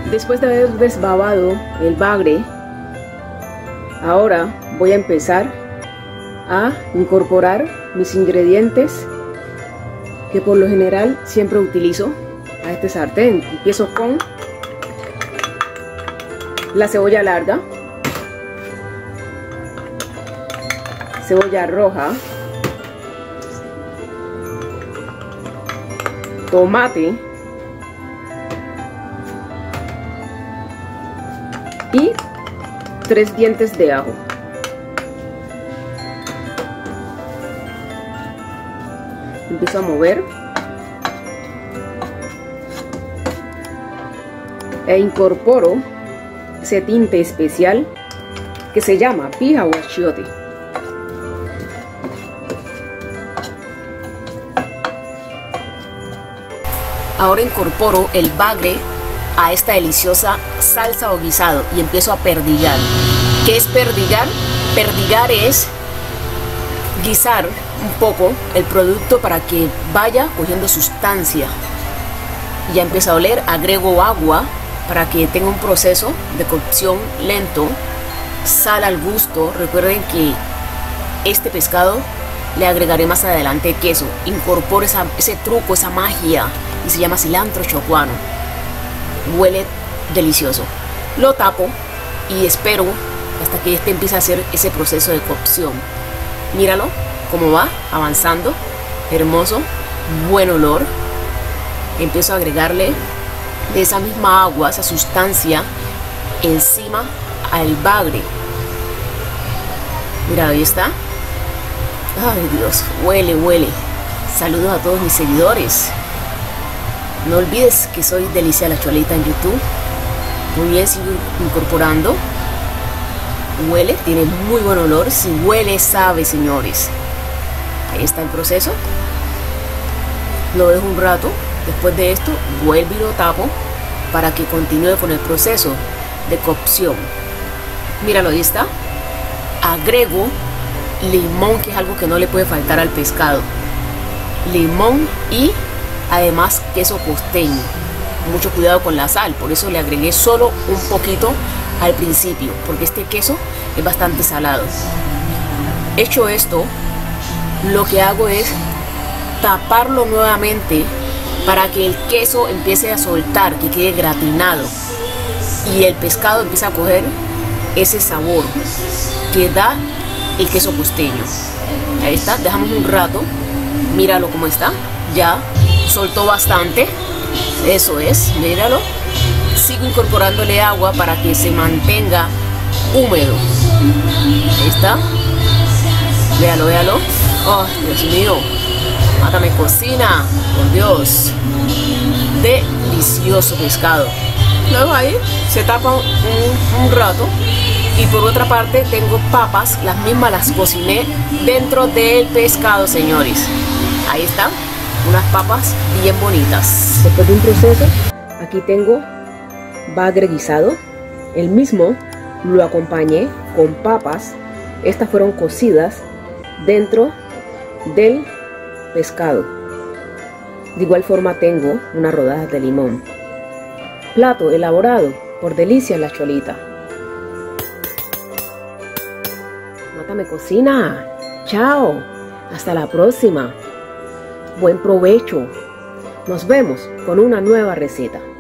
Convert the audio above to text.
Después de haber desbabado el bagre, ahora voy a empezar a incorporar mis ingredientes que por lo general siempre utilizo a este sartén. Empiezo con la cebolla larga, cebolla roja, tomate y 3 dientes de ajo. Empiezo a mover e incorporo ese tinte especial que se llama pija o achiote. Ahora incorporo el bagre a esta deliciosa salsa o guisado y empiezo a perdigar. ¿Qué es perdigar? Perdigar es guisar un poco el producto para que vaya cogiendo sustancia. Ya empieza a oler, agrego agua para que tenga un proceso de cocción lento, sal al gusto. Recuerden que este pescado le agregaré más adelante queso. Incorporo ese truco, esa magia, y se llama cilantro chocuano. Huele delicioso. Lo tapo y espero hasta que este empiece a hacer ese proceso de cocción. Míralo cómo va avanzando, hermoso, buen olor. Empiezo a agregarle de esa misma agua, esa sustancia encima al bagre. Mira, ahí está. Ay Dios, huele, huele. Saludos a todos mis seguidores. No olvides que soy Delicia La Cholita en YouTube. Muy bien, sigo incorporando. Huele, tiene muy buen olor. Si huele, sabe, señores. Ahí está el proceso. Lo dejo un rato. Después de esto, vuelvo y lo tapo para que continúe con el proceso de cocción. Míralo, ahí está. Agrego limón, que es algo que no le puede faltar al pescado. Limón y además queso costeño. Mucho cuidado con la sal, por eso le agregué solo un poquito al principio, porque este queso es bastante salado. Hecho esto, lo que hago es taparlo nuevamente para que el queso empiece a soltar, que quede gratinado y el pescado empiece a coger ese sabor que da el queso costeño. Ahí está, dejamos un rato. Míralo cómo está, ya soltó bastante. Eso es, míralo. Sigo incorporándole agua para que se mantenga húmedo. Ahí está. Véalo, véalo. Oh, Dios mío. Mátame cocina, por Dios. Delicioso pescado. Luego ahí se tapa un rato. Y por otra parte tengo papas, las mismas las cociné dentro del pescado, señores. Ahí están, unas papas bien bonitas. Después de un proceso, aquí tengo bagre guisado. El mismo lo acompañé con papas. Estas fueron cocidas dentro del pescado. De igual forma tengo unas rodajas de limón. Plato elaborado por Delicia La Cholita. Mátame cocina. Chao. Hasta la próxima. Buen provecho. Nos vemos con una nueva receta.